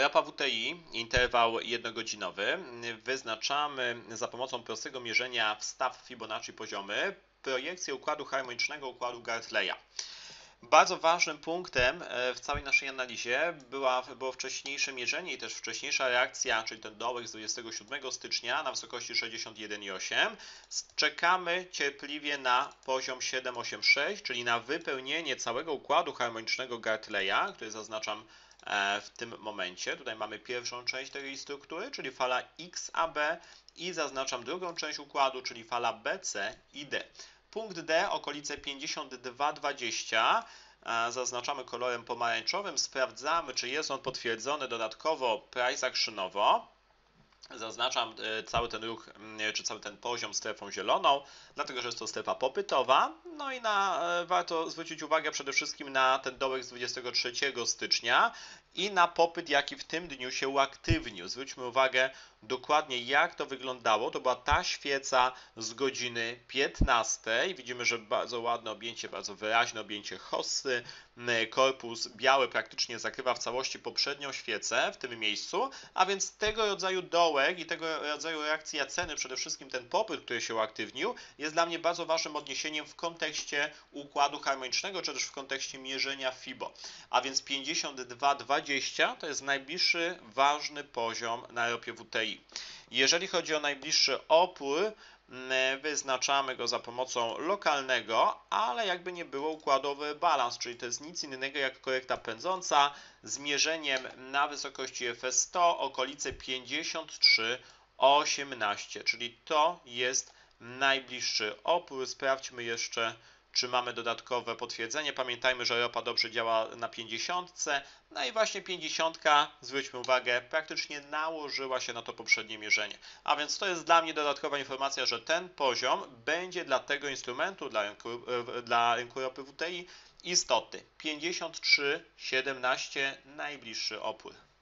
Ropa WTI, interwał jednogodzinowy. Wyznaczamy za pomocą prostego mierzenia wstaw Fibonacci poziomy projekcję układu harmonicznego układu Gartleya. Bardzo ważnym punktem w całej naszej analizie było wcześniejsze mierzenie i też wcześniejsza reakcja, czyli ten dołek z 27 stycznia na wysokości 61,8. Czekamy cierpliwie na poziom 7,86, czyli na wypełnienie całego układu harmonicznego Gartleya, który zaznaczam w tym momencie. Tutaj mamy pierwszą część tej struktury, czyli fala XAB i zaznaczam drugą część układu, czyli fala BC i D. Punkt D, okolice 52,20, zaznaczamy kolorem pomarańczowym, sprawdzamy, czy jest on potwierdzony dodatkowo price actionowo. Zaznaczam cały ten ruch, czy cały ten poziom strefą zieloną, dlatego że jest to strefa popytowa. No i warto zwrócić uwagę przede wszystkim na ten dołek z 23 stycznia i na popyt, jaki w tym dniu się uaktywnił. Zwróćmy uwagę dokładnie, jak to wyglądało. To była ta świeca z godziny 15. Widzimy, że bardzo ładne objęcie, bardzo wyraźne objęcie hossy. Korpus biały praktycznie zakrywa w całości poprzednią świecę w tym miejscu, a więc tego rodzaju dołek i tego rodzaju reakcja ceny, przede wszystkim ten popyt, który się uaktywnił, jest dla mnie bardzo ważnym odniesieniem w kontekście układu harmonicznego, czy też w kontekście mierzenia FIBO. A więc 52,20 to jest najbliższy ważny poziom na ropie WTI. Jeżeli chodzi o najbliższy opór, wyznaczamy go za pomocą lokalnego, ale jakby nie było układowy balans, czyli to jest nic innego jak korekta pędząca z mierzeniem na wysokości FS100 okolice 53,18, czyli to jest najbliższy opór. Sprawdźmy jeszcze, czy mamy dodatkowe potwierdzenie. Pamiętajmy, że ropa dobrze działa na 50, no i właśnie 50, zwróćmy uwagę, praktycznie nałożyła się na to poprzednie mierzenie. A więc to jest dla mnie dodatkowa informacja, że ten poziom będzie dla tego instrumentu, dla rynku ropy WTI istotny. 53,17 najbliższy opór.